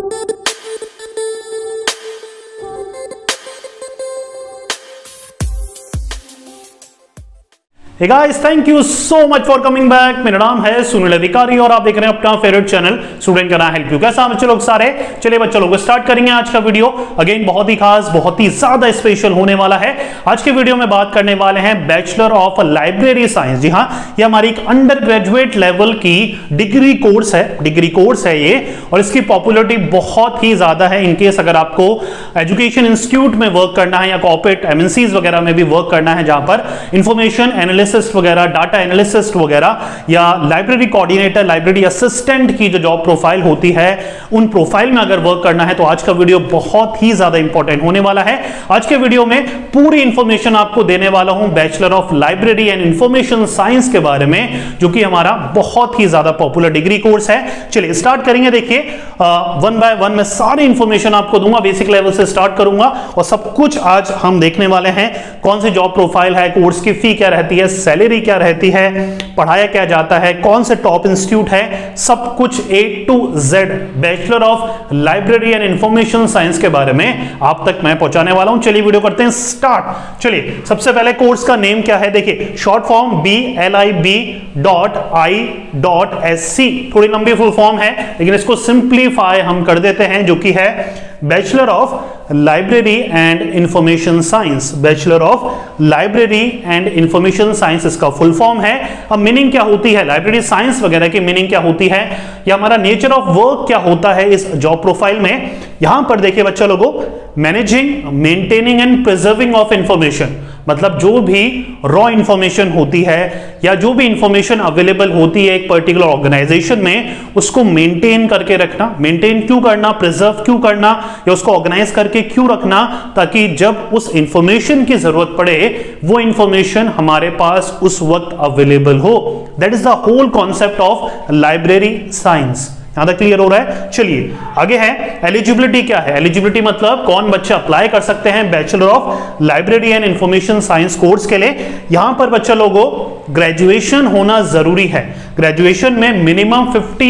Hey guys, thank you so much for coming back। मेरा नाम है सुनील अधिकारी और आप देख रहे हैं अपना favourite channel student can help you. कैसा बच्चे लोग सारे? चलिए बच्चे लोग स्टार्ट करेंगे आज का वीडियो। अगेन बहुत ही खास, बहुत ही ज्यादा स्पेशल होने वाला है। आज के वीडियो में बात करने वाले हैं बैचलर ऑफ लाइब्रेरी साइंस। जी हाँ, ये हमारी एक अंडर ग्रेजुएट लेवल की डिग्री कोर्स है ये, और इसकी पॉपुलरिटी बहुत ही ज्यादा है। इनकेस अगर आपको एजुकेशन इंस्टीट्यूट में वर्क करना है या कॉर्पोरेट एमएनसीज वगैरह में भी वर्क करना है, जहां पर इंफॉर्मेशन एनालिसिस्ट वगैरह, डाटा एनालिसिस्ट वगैरह, या लाइब्रेरी कोऑर्डिनेटर, लाइब्रेरी असिस्टेंट की जो जॉब प्रोफाइल होती है, उन प्रोफाइल में अगर वर्क करना है तो आज का वीडियो बहुत ही ज्यादा इंपॉर्टेंट होने वाला है। आज के वीडियो में पूरी इंफॉर्मेशन आपको देने वाला हूं bachelor of library and information science के बारे में, जो कि हमारा बहुत ही ज्यादा पॉपुलर डिग्री कोर्स है। चलिए स्टार्ट करेंगे। देखिए वन बाय वन मैं सारी इंफॉर्मेशन आपको दूंगा, बेसिक लेवल से स्टार्ट करूंगा और सब कुछ आज हम देखने वाले हैं। कौन सी जॉब प्रोफाइल है, कोर्स की फी क्या रहती है, सैलरी क्या रहती है, पढ़ाया क्या जाता है, कौन से टॉप इंस्टीट्यूट है, सब कुछ A to Z bachelor of library and information science के बारे में आप तक मैं पहुंचाने वाला हूं। चलिए वीडियो करते हैं स्टार्ट। चलिए सबसे पहले कोर्स का नेम क्या है, देखिए शॉर्ट फॉर्म BLIB.I.SC, थोड़ी लंबी फुल फॉर्म है लेकिन इसको सिंप्लीफाई हम कर देते हैं, जो कि है bachelor of library and information science. Bachelor of library and information science इसका फुल फॉर्म है। अब मीनिंग क्या होती है, लाइब्रेरी साइंस वगैरह की मीनिंग क्या होती है, या हमारा नेचर ऑफ वर्क क्या होता है इस जॉब प्रोफाइल में। यहां पर देखिए बच्चा लोगों, managing, maintaining and preserving of information, मतलब जो भी रॉ इंफॉर्मेशन होती है या जो भी इंफॉर्मेशन अवेलेबल होती है एक पर्टिकुलर ऑर्गेनाइजेशन में, उसको मेंटेन करके रखना। मेंटेन क्यों करना, प्रिजर्व क्यों करना, या उसको ऑर्गेनाइज करके क्यों रखना, ताकि जब उस इंफॉर्मेशन की जरूरत पड़े वो इंफॉर्मेशन हमारे पास उस वक्त अवेलेबल हो। That is the whole concept of library science. यहां तक क्लियर हो रहा है? चलिए आगे है एलिजिबिलिटी क्या है। एलिजिबिलिटी मतलब कौन बच्चा अप्लाई कर सकते हैं bachelor of library and information science course के लिए। यहां पर बच्चा लोगों ग्रेजुएशन होना जरूरी है। ग्रेजुएशन में मिनिमम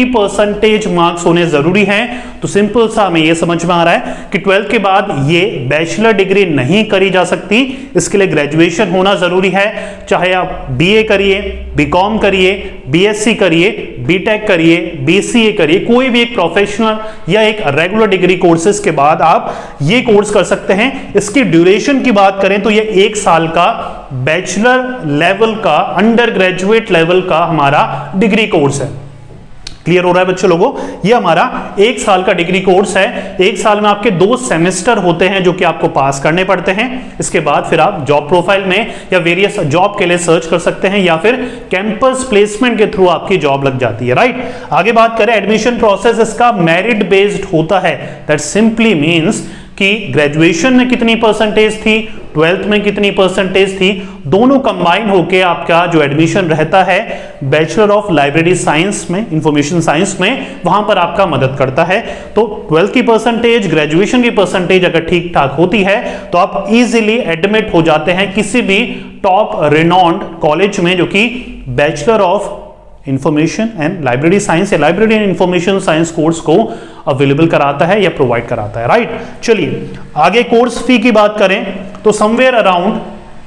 50% मार्क्स होने जरूरी हैं। तो सिंपल सा हमें यह समझ में आ रहा है कि 12th के बाद ये बैचलर डिग्री नहीं करी जा सकती, इसके लिए ग्रेजुएशन होना जरूरी है। चाहे आप बीए करिए, बीकॉम करिए, बीएससी करिए, बीटेक करिए, बीसीए करिए, कोई भी एक प्रोफेशनल या एक रेगुलर डिग्री कोर्सेज के बाद आप ये कोर्स कर सकते हैं। इसकी ड्यूरेशन की बात करें तो ये 1 साल का बैचलर लेवल का, अंडर ग्रेजुएट लेवल का हमारा डिग्री कोर्स है। क्लियर हो रहा है बच्चों लोगों? ये हमारा 1 साल का डिग्री कोर्स है। 1 साल में आपके 2 सेमेस्टर होते हैं जो कि आपको पास करने पड़ते हैं। इसके बाद फिर आप जॉब प्रोफाइल में या वेरियस जॉब के लिए सर्च कर सकते हैं, या फिर कैंपस प्लेसमेंट के थ्रू आपकी जॉब लग जाती है। राइट, आगे बात करें एडमिशन प्रोसेस इसका मेरिट बेस्ड होता है। दैट सिंपली मीन्स कि ग्रेजुएशन में कितनी परसेंटेज थी, 12th में कितनी परसेंटेज थी, दोनों कंबाइन होके आपका जो एडमिशन रहता है बैचलर ऑफ लाइब्रेरी साइंस में, इंफॉर्मेशन साइंस में, वहां पर आपका मदद करता है। तो 12th की परसेंटेज, ग्रेजुएशन की परसेंटेज अगर ठीक ठाक होती है तो आप इजीली एडमिट हो जाते हैं किसी भी टॉप रिनॉन्ड कॉलेज में, जो कि bachelor of information and library science या library and information science course को अवेलेबल कराता है या प्रोवाइड कराता है। राइट, चलिए आगे कोर्स फी की बात करें तो somewhere around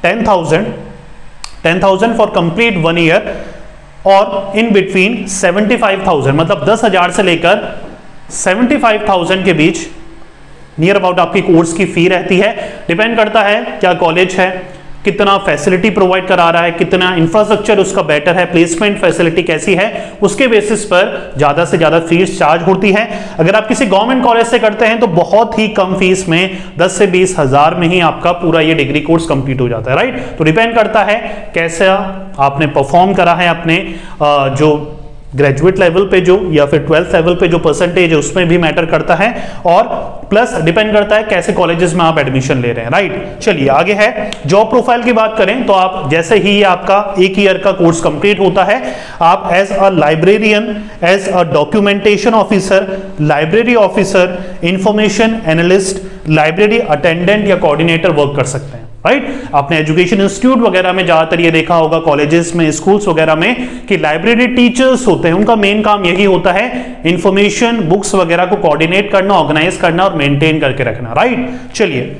10,000 for complete 1 year, और इन बिटवीन 75,000, मतलब 10,000 से लेकर 75,000 के बीच नियर अबाउट आपकी कोर्स की फी रहती है। डिपेंड करता है क्या कॉलेज है, कितना फैसिलिटी प्रोवाइड करा रहा है, कितना इंफ्रास्ट्रक्चर उसका बेटर है, प्लेसमेंट फैसिलिटी कैसी है, उसके बेसिस पर ज्यादा से ज्यादा फीस चार्ज होती है। अगर आप किसी गवर्नमेंट कॉलेज से करते हैं तो बहुत ही कम फीस में 10 से 20 हजार में ही आपका पूरा ये डिग्री कोर्स कंप्लीट हो जाता है। राइट, तो डिपेंड करता है कैसा आपने परफॉर्म करा है, अपने जो ग्रेजुएट लेवल पे जो या फिर 12th लेवल पे जो परसेंटेज है उसमें भी मैटर करता है, और प्लस डिपेंड करता है कैसे कॉलेजेस में आप एडमिशन ले रहे हैं। राइट, चलिए आगे है जॉब प्रोफाइल की बात करें तो आप जैसे ही आपका 1 ईयर का कोर्स कंप्लीट होता है, आप as a librarian, as a documentation officer, library officer, information analyst, library attendant या कोऑर्डिनेटर वर्क कर सकते हैं। राइट। आपने एजुकेशन इंस्टीट्यूट वगैरह में ज्यादातर ये देखा होगा, कॉलेजेस में, स्कूल्स वगैरह में, कि लाइब्रेरी टीचर्स होते हैं, उनका मेन काम यही होता है इंफॉर्मेशन, बुक्स वगैरह को कोऑर्डिनेट करना, ऑर्गेनाइज करना और मेंटेन करके रखना, राइट। चलिए,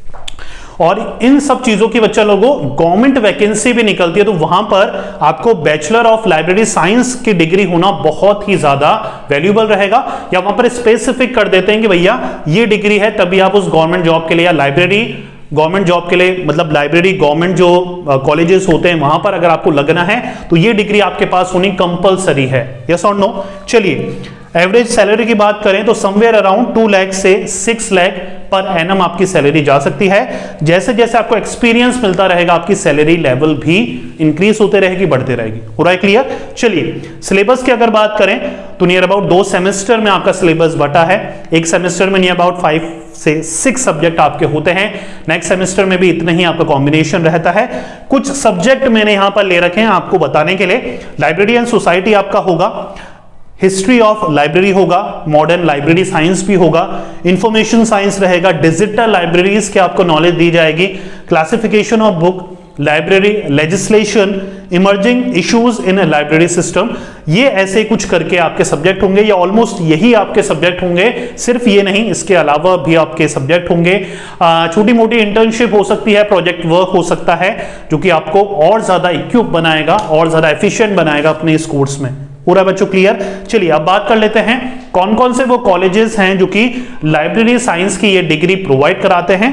और इन सब चीजों की बच्चा लोगों गवर्नमेंट वैकेंसी भी निकलती है, तो वहां पर आपको बैचलर ऑफ लाइब्रेरी साइंस की डिग्री होना बहुत ही ज्यादा वैल्यूएबल रहेगा। या वहां पर स्पेसिफिक कर देते हैं कि भैया ये डिग्री है, तभी आप उस गवर्नमेंट जॉब के लिए या लाइब्रेरी गवर्नमेंट जॉब के लिए, मतलब लाइब्रेरी गवर्नमेंट जो कॉलेजेस होते हैं वहां पर अगर आपको लगना है तो ये डिग्री आपके पास होनी कंपलसरी है। यस और नो। चलिए, एवरेज सैलरी की बात करें तो समवेयर अराउंड 2 लाख से 6 लाख पर एनम आपकी सैलरी जा सकती है। जैसे जैसे आपको एक्सपीरियंस मिलता रहेगा आपकी सैलरी लेवल भी इंक्रीज होते रहेगी, बढ़ते रहेगी। हो रहा है क्लियर। चलिए, सिलेबस की अगर बात करें तो नियर अबाउट 2 सेमेस्टर में आपका सिलेबस बटा है। एक सेमेस्टर में नियर अबाउट 5 से 6 सब्जेक्ट आपके होते हैं। नेक्स्ट सेमेस्टर में भी इतना ही आपका कॉम्बिनेशन रहता है। कुछ सब्जेक्ट मैंने यहां पर ले रखे हैं आपको बताने के लिए। लाइब्रेरी एंड सोसाइटी आपका होगा, हिस्ट्री ऑफ लाइब्रेरी होगा, मॉडर्न लाइब्रेरी साइंस भी होगा, इंफॉर्मेशन साइंस रहेगा, डिजिटल लाइब्रेरीज की आपको नॉलेज दी जाएगी, classification of book, library legislation, emerging issues in library system. ये ऐसे कुछ करके आपके सब्जेक्ट होंगे, या ऑलमोस्ट यही आपके सब्जेक्ट होंगे। सिर्फ ये नहीं, इसके अलावा भी आपके सब्जेक्ट होंगे। छोटी मोटी इंटर्नशिप हो सकती है, प्रोजेक्ट वर्क हो सकता है, जो कि आपको और ज्यादा इक्विप बनाएगा, और ज्यादा एफिशिएंट बनाएगा अपने इस कोर्स में। पूरा बच्चों क्लियर। चलिए, अब बात कर लेते हैं कौन कौन से वो कॉलेजेस हैं जो कि लाइब्रेरी साइंस की ये डिग्री प्रोवाइड कराते हैं।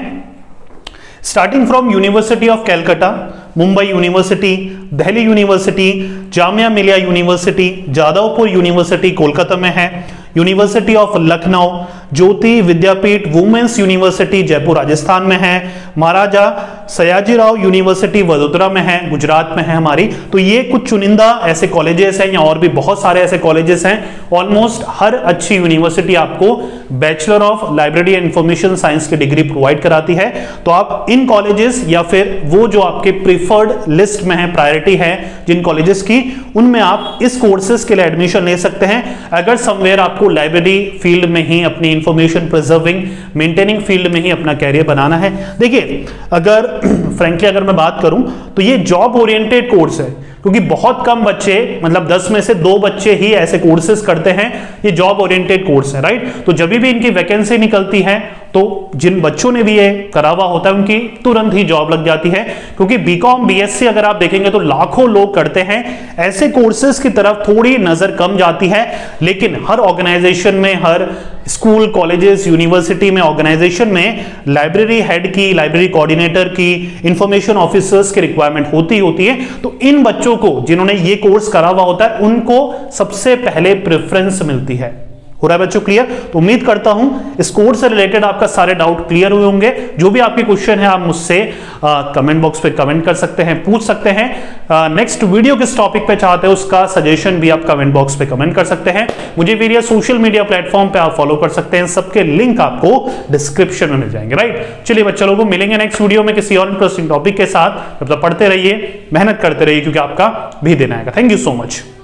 Starting from university of Calcutta, Mumbai university, Delhi university, Jamia Millia university, Jadavpur university Kolkata में है, university of Lucknow, Jyoti Vidyapeeth women's university Jaipur Rajasthan में है, महाराजा सयाजीराव यूनिवर्सिटी वडोदरा में है, गुजरात में है हमारी। तो ये कुछ चुनिंदा ऐसे कॉलेजेस हैं, या और भी बहुत सारे ऐसे कॉलेजेस हैं। ऑलमोस्ट हर अच्छी यूनिवर्सिटी आपको bachelor of library and information science की डिग्री प्रोवाइड कराती है। तो आप इन कॉलेजेस या फिर वो जो आपके प्रिफर्ड लिस्ट में है, प्रायोरिटी है जिन कॉलेजेस की, उनमें आप इस कोर्सेज के लिए एडमिशन ले सकते हैं। अगर समवेयर आपको लाइब्रेरी फील्ड में ही, अपनी इंफॉर्मेशन प्रिजर्विंग मेंटेनिंग फील्ड में ही अपना कैरियर बनाना है। देखिए, अगर फ्रैंकली अगर मैं बात करूं तो ये जॉब ओरिएंटेड कोर्स है, क्योंकि बहुत कम बच्चे, मतलब 10 में से 2 बच्चे ही ऐसे कोर्सेज करते हैं। ये जॉब ओरिएंटेड कोर्स है, राइट। तो जब भी इनकी वैकेंसी निकलती है तो जिन बच्चों ने भी ये करा हुआ होता है उनकी तुरंत ही जॉब लग जाती है, क्योंकि बीकॉम बीएससी अगर आप देखेंगे तो लाखों लोग करते हैं। ऐसे कोर्सेज की तरफ थोड़ी नजर कम जाती है, लेकिन हर ऑर्गेनाइजेशन में, हर स्कूल, कॉलेजेस, यूनिवर्सिटी में, ऑर्गेनाइजेशन में लाइब्रेरी हेड की, लाइब्रेरी कोऑर्डिनेटर की, इंफॉर्मेशन ऑफिसर्स की रिक्वायरमेंट होती है। तो इन बच्चों को जिन्होंने ये कोर्स करा हुआ होता है उनको सबसे पहले प्रेफरेंस मिलती है। हो रहा है बच्चों क्लियर। तो उम्मीद करता हूं इस कोर्स से रिलेटेड आपका सारे डाउट क्लियर हुए होंगे। जो भी आपके क्वेश्चन है आप मुझसे कमेंट बॉक्स पे कमेंट कर सकते हैं, पूछ सकते हैं। नेक्स्ट वीडियो किस टॉपिक पे चाहते हैं उसका सजेशन भी आप कमेंट बॉक्स पे कमेंट कर सकते हैं। मुझे वेरियस सोशल मीडिया प्लेटफॉर्म पे आप फॉलो कर सकते हैं, सबके लिंक आपको डिस्क्रिप्शन में मिल जाएंगे, राइट। चलिए बच्चा लोगों, मिलेंगे नेक्स्ट वीडियो में किसी और इंटरेस्टिंग टॉपिक के साथ। तब तक पढ़ते रहिए, मेहनत करते रहिए, क्योंकि आपका भी दिन आएगा। Thank you so much.